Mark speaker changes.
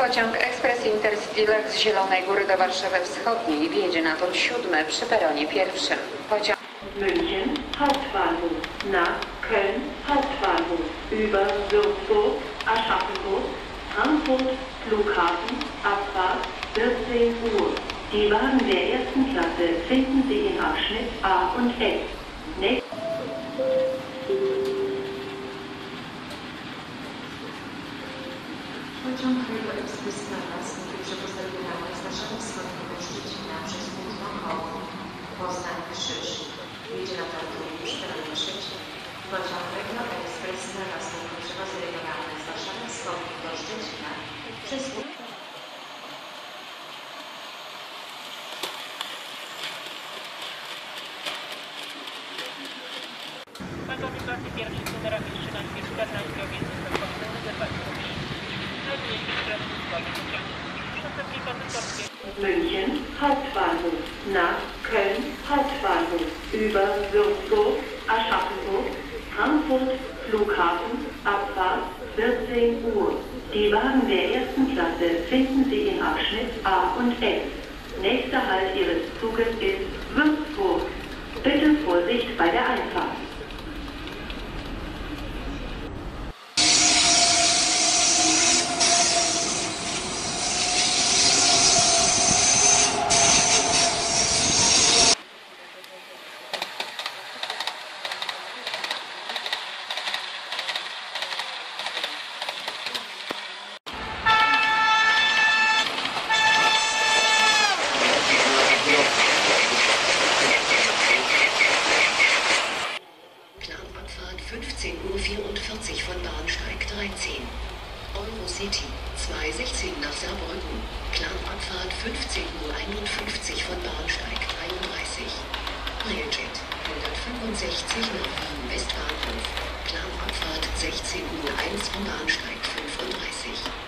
Speaker 1: Pociąg ekspres Intercity z Zielonej Góry do Warszawy Wschodniej wjedzie na tor 7 przy peronie pierwszym. Pociąg
Speaker 2: München Hauptbahnhof nach Köln Hauptbahnhof über Würzburg, Aschaffenburg, Frankfurt Flughafen, Abfahrt 14 Uhr. Die Wagen der ersten Klasse finden Sie im Abschnitt A und F.
Speaker 3: Pociąg Rego Express Naraz przewoz regionalny z Warszawy Wschodniego Szczecina przez Murno-Koło, Poznań Krzyż. Jedzie na tor przy peronie trzecim. Pociąg Rego Express Naraz przewoz regionalny z Warszawy Wschodniego Szczecina przez
Speaker 4: Pociąg pierwszy z numerami 13 i 14 objęty transportem rezerwacji.
Speaker 2: München Hauptbahnhof nach Köln Hauptbahnhof über Würzburg, Aschaffenburg, Frankfurt Flughafen, Abfahrt 14 Uhr. Die Wagen der ersten Klasse finden Sie im Abschnitt A und F. Nächster Halt Ihres Zuges ist Würzburg. Bitte Vorsicht bei der Einfahrt.
Speaker 5: Planabfahrt 15:44 Uhr von Bahnsteig 13. Eurocity 2:16 nach Saarbrücken. Planabfahrt 15:51 Uhr von Bahnsteig 33. Railjet 165 nach Wien Westbahnhof. Planabfahrt 16:01 Uhr von Bahnsteig 35.